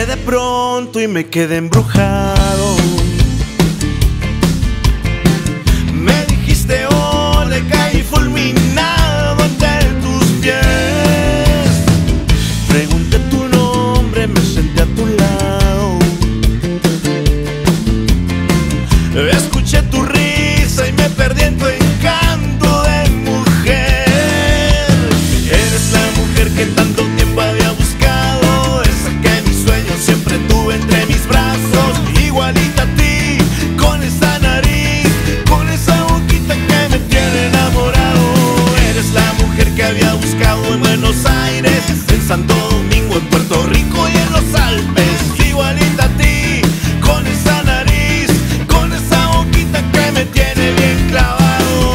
miré de pronto y me quedé embrujado. Me dijiste hola y caí fulminado ante tus pies. Pregunté tu nombre, me senté a tu lado. Escuché tu risa y me perdí en tu encanto de mujer. Eres la mujer que tanto tiempo había buscado, esa que mis sueños siempre tuve entre mis brazos. Igualita a ti, con esa nariz, con esa boquita que me tiene enamorado. Eres la mujer que había buscado en Buenos Aires, en Santo Domingo, en Puerto Rico y en los Alpes. Igualita a ti, con esa nariz, con esa boquita que me tiene bien clavado.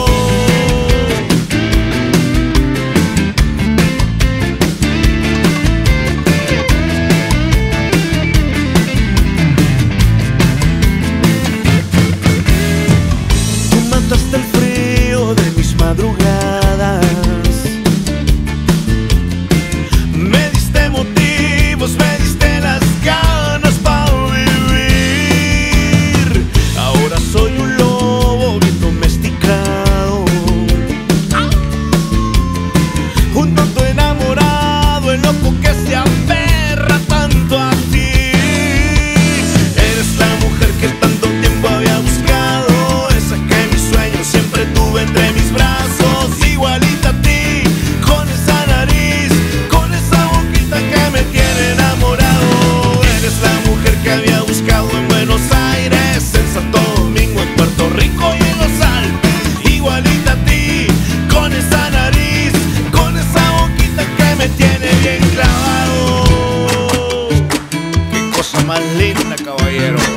Tú mataste el frío de mis madrugadas, me diste motivos, me diste las ganas para vivir. Ahora soy un lobo bien domesticado, un tonto enamorado, el loco que se aferra tanto a ti. Eres la mujer que tanto tiempo había buscado, esa que mis sueños siempre tuve entre mis brazos. Igualita a ti, con esa nariz, con esa boquita que me tiene enamorado. Eres la mujer que había buscado en Buenos Aires, en Santo Domingo, en Puerto Rico y en los Alpes. Igualita a ti, con esa nariz, con esa boquita que me tiene bien clavado. Qué cosa más linda, caballero.